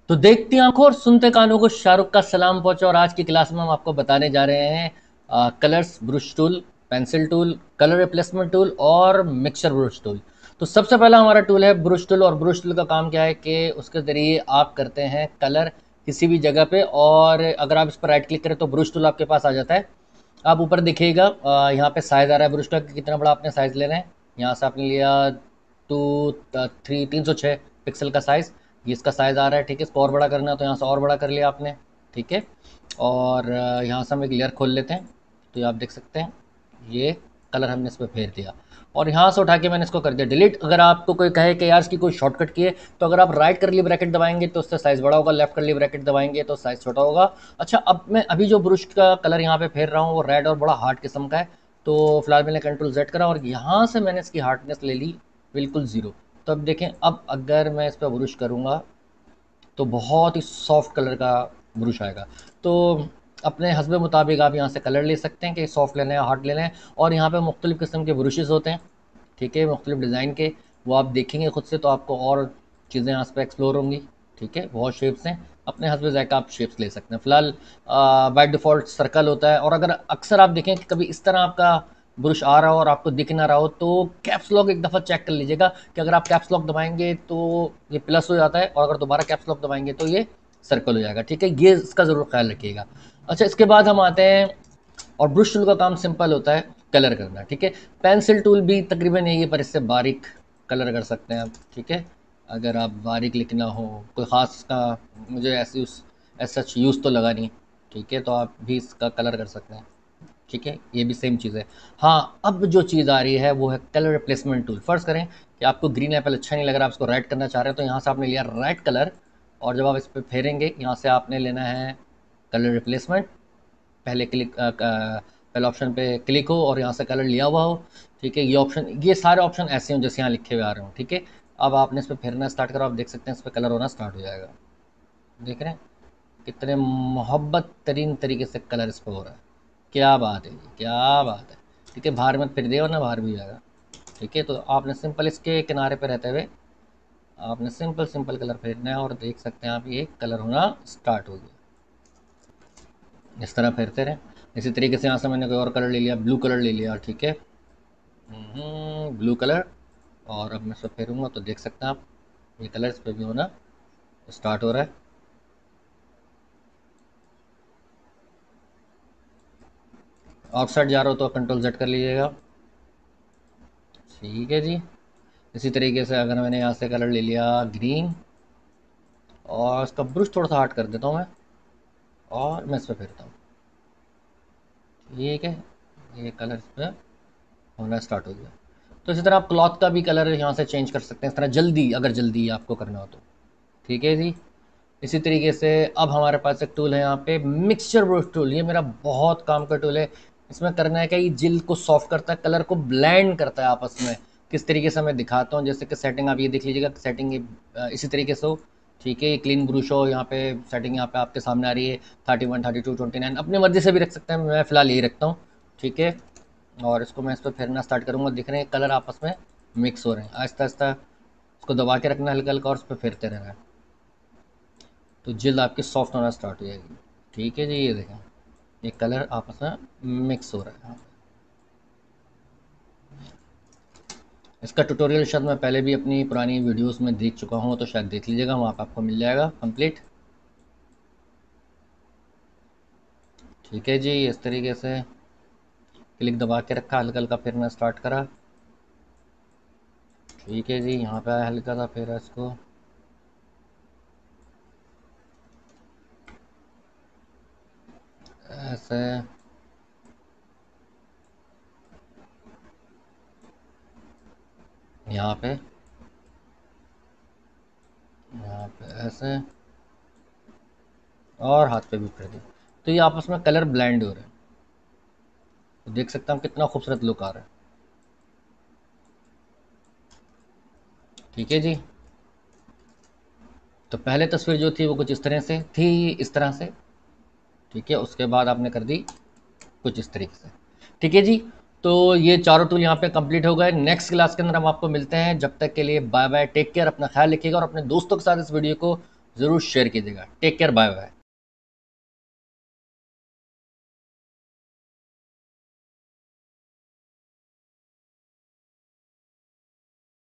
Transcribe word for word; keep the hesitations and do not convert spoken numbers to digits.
तो देखती आंखों और सुनते कानों को शाहरुख का सलाम पहुंचा। और आज की क्लास में हम आपको बताने जा रहे हैं colours, brush tool, pencil tool, colour replacement tool और मिक्सचर ब्रश टूल। तो सबसे पहला हमारा टूल है ब्रश टूल। और ब्रश टूल का काम क्या है कि उसके ज़रिए आप करते हैं कलर किसी भी जगह पे। और अगर आप इस पर राइट क्लिक करें तो ब्रश टूल आपके पास आ जाता है। आप ऊपर देखिएगा, अ, यहाँ पे साइज़ आ रहा है ब्रश टूल का, कितना बड़ा आपने साइज़ लेना है। यहाँ से आपने लिया टू थ्री तीन सौ छः पिक्सल का साइज़, ये इसका साइज़ आ रहा है। ठीक है, इसको और बड़ा करना है तो यहाँ से और बड़ा कर लिया आपने। ठीक है, और अ, यहाँ से हम एक लेयर खोल लेते हैं। तो ये आप देख सकते हैं, ये कलर हमने इस पर फेर दिया। और यहाँ से उठा के मैंने इसको कर दिया डिलीट। अगर आपको कोई कहे कि यार इसकी कोई शॉर्टकट की है, तो अगर आप राइट करली ब्रैकेट दबाएंगे तो उससे साइज़ बड़ा होगा, लेफ्ट करली ब्रैकेट दबाएंगे तो साइज़ छोटा होगा। अच्छा, अब मैं अभी जो ब्रश का कलर यहाँ पे फेर रहा हूँ वो रेड और बड़ा हार्ड किस्म का है। तो फिलहाल मैंने कंट्रोल जेड करा और यहाँ से मैंने इसकी हार्डनेस ले ली बिल्कुल ज़ीरो। तो अब देखें, अब अगर मैं इस पर ब्रश करूँगा तो बहुत ही सॉफ्ट कलर का ब्रश आएगा। तो अपने हस्बे मुताबिक आप यहाँ से कलर ले सकते हैं कि सॉफ्ट लेना है हार्ड लेना है। और यहाँ पे मुख्तलिफ़ किस्म के ब्रशेज़ होते हैं। ठीक है, मुख्तलिफ़ डिज़ाइन के, वो आप देखेंगे खुद से तो आपको और चीज़ें यहाँ पे एक्सप्लोर होंगी। ठीक है, बहुत शेप्स हैं, अपने हस्बे ज़ायका आप शेप्स ले सकते हैं। फ़िलहाल बाय डिफ़ॉल्ट सर्कल होता है। और अगर अक्सर आप देखें कि कभी इस तरह आपका ब्रश आ रहा हो और आपको दिख ना रहा हो तो कैप्स लॉक एक दफ़ा चेक कर लीजिएगा कि अगर आप कैप्स लॉक दबाएंगे तो ये प्लस हो जाता है, और अगर दोबारा कैप्स लॉक दबाएंगे तो ये सर्कल हो जाएगा। ठीक है, ये इसका ज़रूर ख्याल रखिएगा। अच्छा, इसके बाद हम आते हैं, और ब्रश टूल का काम सिंपल होता है, कलर करना। ठीक है, पेंसिल टूल भी तकरीबन यही है, पर इससे बारीक कलर कर सकते हैं आप। ठीक है, अगर आप बारीक लिखना हो, कोई ख़ास का मुझे ऐसे उस ऐसा यूज़ तो लगा नहीं। ठीक है, तो आप भी इसका कलर कर सकते हैं। ठीक है, ये भी सेम चीज़ है। हाँ, अब जो चीज़ आ रही है वो है कलर रिप्लेसमेंट टूल। फ़र्ज़ करें कि आपको ग्रीन एप्पल अच्छा नहीं लग रहा, आप इसको रेड करना चाह रहे हैं, तो यहाँ से आपने लिया रेड कलर। और जब आप इस पर फेरेंगे, यहाँ से आपने लेना है कलर रिप्लेसमेंट। पहले क्लिक अ, क पहले ऑप्शन पे क्लिक हो और यहाँ से कलर लिया हुआ हो। ठीक है, ये ऑप्शन, ये सारे ऑप्शन ऐसे हों जैसे यहाँ लिखे हुए आ रहे हों। ठीक है, अब आपने इस पे फेरना स्टार्ट करा, आप देख सकते हैं इस पे कलर होना स्टार्ट हो जाएगा। देख रहे हैं कितने मोहब्बत तरीन तरीके से कलर इस पे हो रहा है। क्या बात है जी, क्या बात है। ठीक है, बाहर मत फिर दे वरना बाहर भी जाएगा। ठीक है, तो आपने सिंपल इसके किनारे पे रहते हुए आपने सिंपल सिंपल कलर फेरना है, और देख सकते हैं आप ये कलर होना स्टार्ट हो गया। इस तरह फेरते रहें। इसी तरीके से यहाँ से मैंने कोई और कलर ले लिया, ब्लू कलर ले लिया। ठीक है, ब्लू कलर, और अब मैं सब फेरूँगा तो देख सकते हैं आप ये कलर इस पर भी होना स्टार्ट हो रहा है। ऑफ साइड जा रहा हो तो कंट्रोल जेड कर लीजिएगा। ठीक है जी, इसी तरीके से अगर मैंने यहाँ से कलर ले लिया ग्रीन, और इसका ब्रश थोड़ा सा हार्ड कर देता हूँ मैं, और मैं इस पर फेरता हूँ। ठीक है, ये कलर इस पर होना स्टार्ट हो गया। तो इसी तरह आप क्लॉथ का भी कलर यहाँ से चेंज कर सकते हैं इस तरह, जल्दी, अगर जल्दी आपको करना हो तो। ठीक है जी, इसी तरीके से अब हमारे पास एक टूल है यहाँ पे, मिक्सचर ब्रश टूल। ये मेरा बहुत काम का टूल है। इसमें करना है क्या, ये जिल्द को सॉफ्ट करता है, कलर को ब्लेंड करता है आपस में। किस तरीके से मैं दिखाता हूँ, जैसे कि सेटिंग आप ये देख लीजिएगा, सेटिंग इसी तरीके से हो। ठीक है, क्लीन ब्रश हो, यहाँ पे सेटिंग यहाँ पे आपके सामने आ रही है, thirty one thirty two twenty nine, अपनी मर्जी से भी रख सकते हैं, मैं फ़िलहाल यही रखता हूँ। ठीक है, और इसको मैं इस पर फेरना स्टार्ट करूँगा, दिख रहे हैं कलर आपस में मिक्स हो रहे हैं। आहिस्ता आहिस्ता इसको दबा के रखना हल्का हल्का, और इस पर फेरते रहना है, तो जिल्द आपकी सॉफ्ट होना स्टार्ट हो जाएगी। ठीक है जी, ये देखें ये कलर आपस में मिक्स हो रहा है यहाँ पे। इसका ट्यूटोरियल शायद मैं पहले भी अपनी पुरानी वीडियोस में देख चुका हूँ, तो शायद देख लीजिएगा, वहाँ पर आपको मिल जाएगा कंप्लीट। ठीक है जी, इस तरीके से क्लिक दबा के रखा, हल्का हल्का फिरना स्टार्ट करा। ठीक है जी, यहाँ पे आया, हल्का सा फेरा इसको। ऐसे यहाँ पे, यहाँ पे ऐसे, और हाथ पे भी फिर दी, तो ये आपस में कलर ब्लेंड हो रहे हैं। तो देख सकते हैं हम कितना खूबसूरत लुक आ रहा है। ठीक है जी, तो पहले तस्वीर जो थी वो कुछ इस तरह से थी, इस तरह से। ठीक है, उसके बाद आपने कर दी कुछ इस तरीके से। ठीक है जी, तो ये चारों टूल यहाँ पे कंप्लीट हो गए। नेक्स्ट क्लास के अंदर हम आपको मिलते हैं, जब तक के लिए बाय बाय, टेक केयर, अपना ख्याल रखिएगा, और अपने दोस्तों के साथ इस वीडियो को ज़रूर शेयर कीजिएगा। Take care, bye bye.